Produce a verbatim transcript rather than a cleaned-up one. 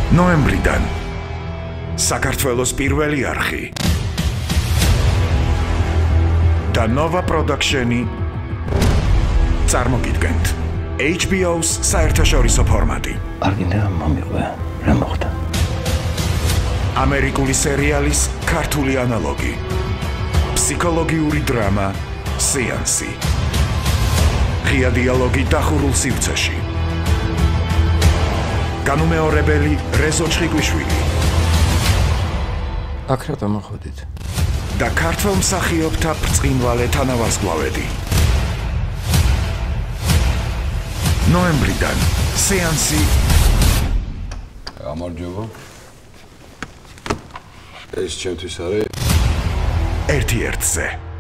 ნოემბრიდან საქართველოს პირველი არხი და Nova Production-ი წარმოგიდგენთ H B O-ს საერთაშორისო ფორმატი. არ გინდა მომიყვე, რა მოხდა? ამერიკული სერიალის ქართული ანალოგი. ფსიქოლოგიური დრამა სეანსი. ღია დიალოგი დახურულ სივრცეში. განუმეორებელი რეზო ჩხიკვიშვილი. აქ რა დამახვედით? და ქართველ მსახიობთა ბრწყინვალე თანავარსკვლავედი. ნოემბრიდან სეანსი. გამარჯობა. ეს ჩემთვის არის ერთ-ერთზე.